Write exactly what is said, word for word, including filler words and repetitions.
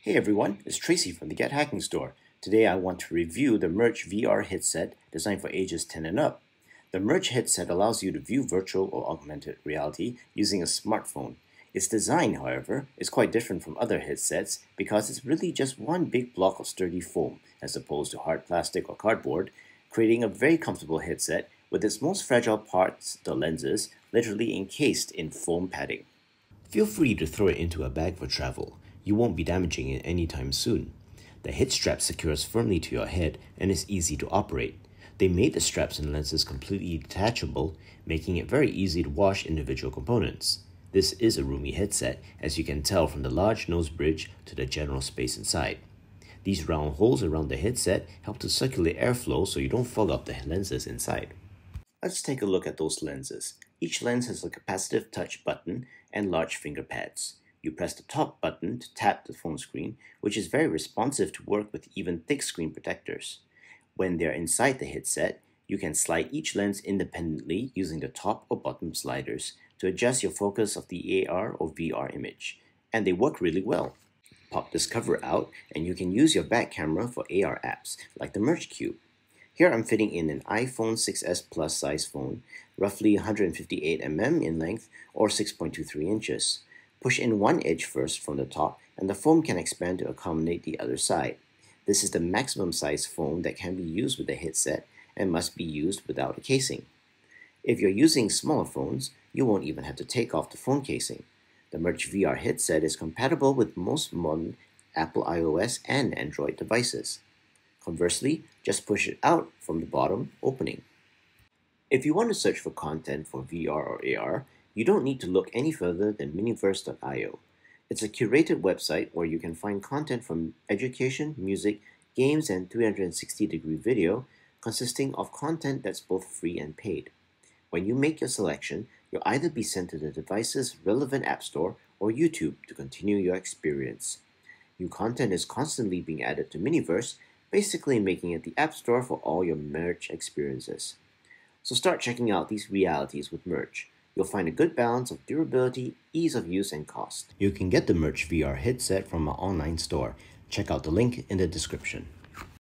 Hey everyone, it's Tracy from the Get Hacking Store. Today I want to review the Merge V R headset designed for ages ten and up. The Merge headset allows you to view virtual or augmented reality using a smartphone. Its design, however, is quite different from other headsets because it's really just one big block of sturdy foam as opposed to hard plastic or cardboard, creating a very comfortable headset with its most fragile parts, the lenses, literally encased in foam padding. Feel free to throw it into a bag for travel. You won't be damaging it anytime soon. The head strap secures firmly to your head and is easy to operate. They made the straps and lenses completely detachable, making it very easy to wash individual components. This is a roomy headset, as you can tell from the large nose bridge to the general space inside. These round holes around the headset help to circulate airflow so you don't fog up the lenses inside. Let's take a look at those lenses. Each lens has a capacitive touch button and large finger pads. You press the top button to tap the phone screen, which is very responsive to work with even thick screen protectors. When they're inside the headset, you can slide each lens independently using the top or bottom sliders to adjust your focus of the A R or V R image, and they work really well. Pop this cover out and you can use your back camera for A R apps like the Merge Cube. Here I'm fitting in an iPhone six S Plus size phone, roughly one hundred fifty-eight millimeters in length or six point two three inches. Push in one edge first from the top and the foam can expand to accommodate the other side. This is the maximum size foam that can be used with the headset and must be used without a casing. If you're using smaller phones, you won't even have to take off the phone casing. The Merge V R headset is compatible with most modern Apple iOS and Android devices. Conversely, just push it out from the bottom opening. If you want to search for content for V R or A R, you don't need to look any further than Miniverse dot i o. It's a curated website where you can find content from education, music, games, and three hundred sixty degree video, consisting of content that's both free and paid. When you make your selection, you'll either be sent to the device's relevant app store or YouTube to continue your experience. New content is constantly being added to Miniverse, basically making it the app store for all your Merge experiences. So start checking out these realities with Merge. You'll find a good balance of durability, ease of use, and cost. You can get the Merge V R headset from our online store. Check out the link in the description.